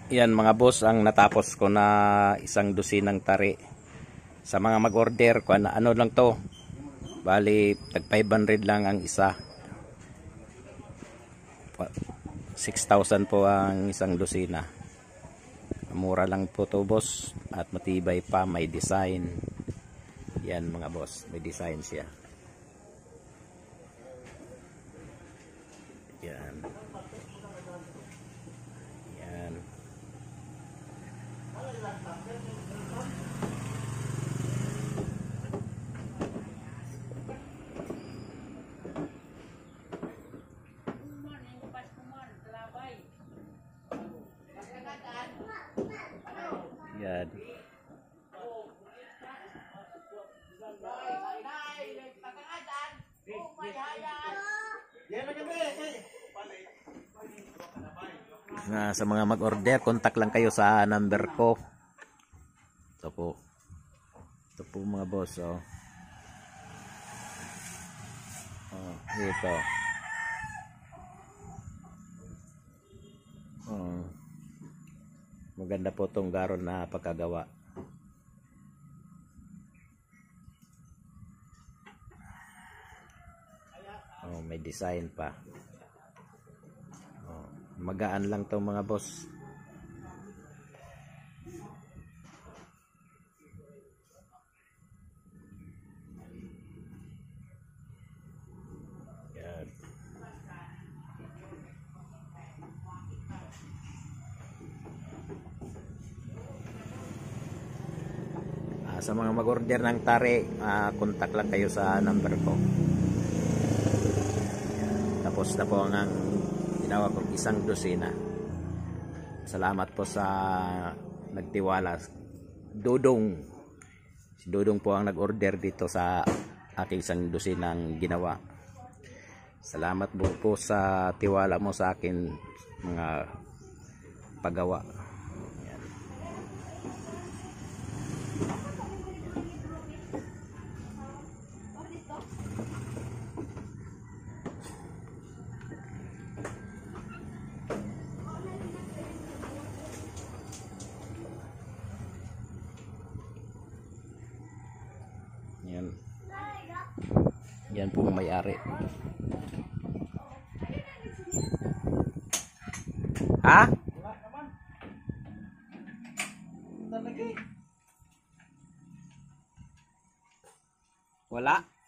Yan mga boss, ang natapos ko na isang dosinang tari. Sa mga mag-order ko, ano lang to, bali tag 500 lang ang isa. 6,000 po ang isang dosina. Mura lang po to boss, at matibay pa, may design. Yan mga boss, may design siya. Yan. Yan. Yan. Sa mga mag-order, contact lang kayo sa number ko. Ito po. Ito po mga boss. Oh. Oh, ito. Oh. Maganda po itong garon na pagkagawa. Oh, may design pa. Oh, magaan lang to mga boss. Yan. Sa mga mag-order ng tari, contact lang kayo sa number ko. Tapos na po ang ginawa kong isang dosina. Salamat po sa nagtiwala. Dudong. Si Dudong po ang nag-order dito sa aking isang dosinang ginawa. Salamat po sa tiwala mo sa akin mga paggawa. Yan. Yan. Yan po ang may-ari. Ha? Wala.